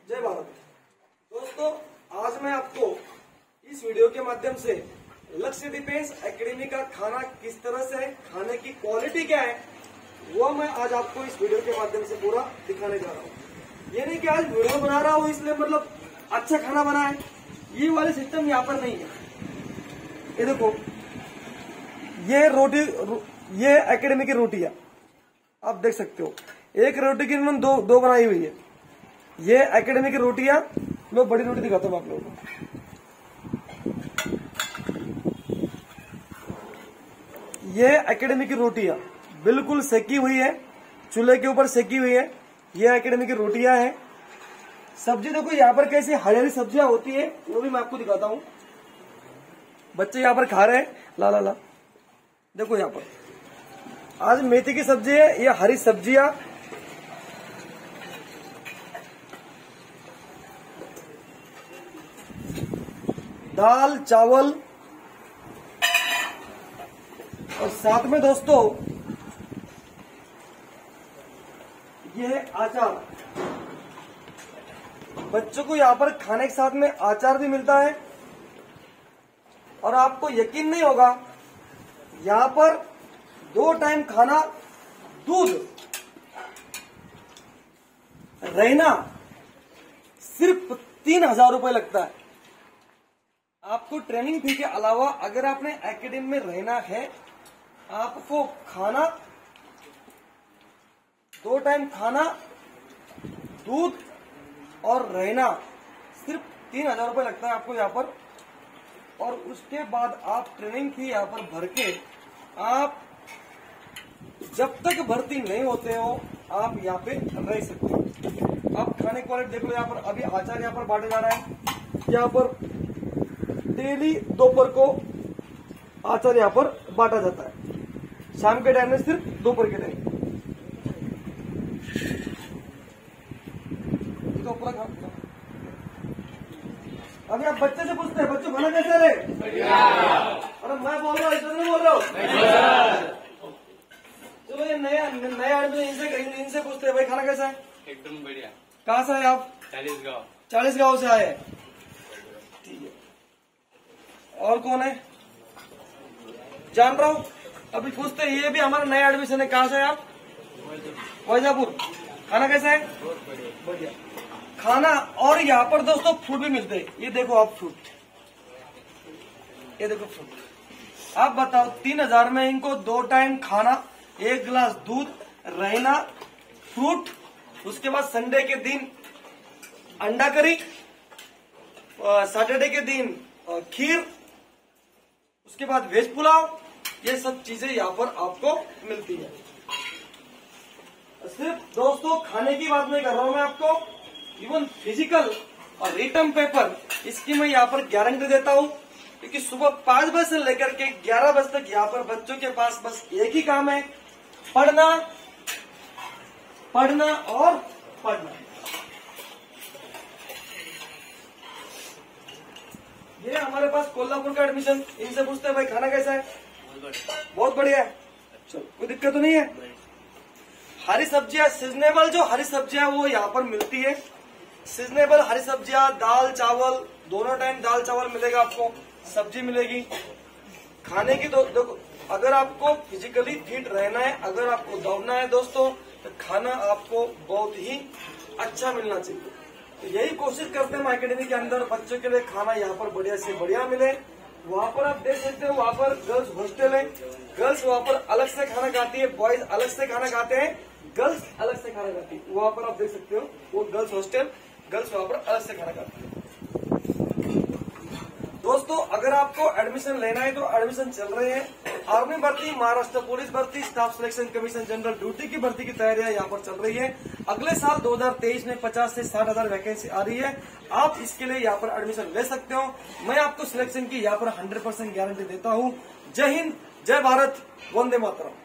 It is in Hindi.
जय भारत। दोस्तों, आज मैं आपको इस वीडियो के माध्यम से लक्ष्य डिफेंस एकेडमी का खाना किस तरह से है, खाने की क्वालिटी क्या है, वो मैं आज आपको इस वीडियो के माध्यम से पूरा दिखाने जा रहा हूँ। ये नहीं कि आज वीडियो बना रहा हूँ इसलिए मतलब अच्छा खाना बना है, ये वाले सिस्टम यहाँ पर नहीं है। ये देखो, ये रोटी, ये एकेडमी की रोटी है, आप देख सकते हो। एक रोटी की इन्होंने दो बनाई हुई है। ये एकेडमी की रोटियां, मैं बड़ी रोटी दिखाता हूँ आप लोगों को। ये एकेडमी की रोटियां बिल्कुल सेकी हुई है, चूल्हे के ऊपर सेकी हुई है। ये एकेडमी की रोटियां हैं। सब्जी देखो यहाँ पर कैसी हरी हरी सब्जियां होती है, वो भी मैं आपको दिखाता हूँ। बच्चे यहाँ पर खा रहे हैं, ला ला ला। देखो यहाँ पर आज मेथी की सब्जी है, ये हरी सब्जियां, दाल चावल और साथ में दोस्तों ये है आचार। बच्चों को यहाँ पर खाने के साथ में आचार भी मिलता है। और आपको यकीन नहीं होगा, यहाँ पर 2 टाइम खाना, दूध, रहना सिर्फ 3,000 रुपए लगता है। आपको ट्रेनिंग फी के अलावा अगर आपने एकेडमी में रहना है, आपको खाना, 2 टाइम खाना, दूध और रहना सिर्फ 3,000 रुपए लगता है आपको यहाँ पर। और उसके बाद आप ट्रेनिंग फी यहाँ पर भर के, आप जब तक भर्ती नहीं होते हो आप यहाँ पे रह सकते हो। आप खाने की क्वालिटी देख लो। यहाँ पर अभी आचार यहाँ पर बांटा जा रहा है। यहाँ पर डेली दोपहर को आचार यहाँ पर बांटा जाता है। शाम के टाइम में सिर्फ दोपहर के टाइम। अभी आप बच्चे से पूछते हैं, बच्चों खाना कैसे रहे? अरे मैं बोल रहा हूँ, इधर नहीं बोल रहा हूँ। चलो ये नया आदमी, इनसे पूछते हैं, भाई खाना कैसा है? एकदम बढ़िया। कहाँ से आए आप? 40 गाँव से आए। ठीक है। और कौन है? जान रहा हूँ। अभी पूछते हैं, ये भी हमारा नया एडमिशन है। कहाँ से है आप? वैजापुर। खाना कैसा है? बढ़िया खाना। और यहाँ पर दोस्तों फ्रूट भी मिलते हैं। ये देखो आप फ्रूट, ये देखो फ्रूट। आप बताओ 3,000 में इनको 2 टाइम खाना, 1 गिलास दूध, रहना, फ्रूट, उसके बाद संडे के दिन अंडा करी, सैटरडे के दिन खीर, उसके बाद वेज पुलाव, ये सब चीजें यहाँ पर आपको मिलती है। सिर्फ दोस्तों खाने की बात नहीं कर रहा हूं मैं आपको, इवन फिजिकल और रिटर्न पेपर इसकी मैं यहाँ पर गारंटी देता हूँ। क्योंकि सुबह 5 बजे से लेकर के 11 बजे तक यहाँ पर बच्चों के पास बस एक ही काम है, पढ़ना, पढ़ना और पढ़ना। ये हमारे पास कोल्हापुर का एडमिशन। इनसे पूछते हैं, भाई खाना कैसा है? बहुत बढ़िया है। चलो, कोई दिक्कत तो नहीं है। हरी सब्जियां, सीजनेबल जो हरी सब्जियां वो यहाँ पर मिलती है। सीजनेबल हरी सब्जियां, दाल चावल, दोनों टाइम दाल चावल मिलेगा आपको, सब्जी मिलेगी। खाने की देखो, अगर आपको फिजिकली फिट रहना है, अगर आपको दौड़ना है दोस्तों, तो खाना आपको बहुत ही अच्छा मिलना चाहिए। तो यही कोशिश करते हैं हम एकेडमी के अंदर, बच्चों के लिए खाना यहाँ पर बढ़िया से बढ़िया मिले। वहाँ पर आप देख सकते हो, वहाँ पर गर्ल्स हॉस्टल है। गर्ल्स वहाँ पर अलग से खाना खाती है, बॉयज अलग से खाना खाते हैं, गर्ल्स अलग से खाना खाती है। वहाँ पर आप देख सकते हो, वो गर्ल्स हॉस्टल, गर्ल्स वहाँ पर अलग से खाना खाती है। दोस्तों, अगर आपको एडमिशन लेना है तो एडमिशन चल रहे हैं। आर्मी भर्ती, महाराष्ट्र पुलिस भर्ती, staff selection commission general duty की भर्ती की तैयारियां यहाँ पर चल रही है। अगले साल 2023 में 50 से 60,000 वैकेंसी आ रही है। आप इसके लिए यहाँ पर एडमिशन ले सकते हो। मैं आपको सिलेक्शन की यहाँ पर 100% गारंटी देता हूँ। जय हिंद, जय भारत, वंदे मातरम।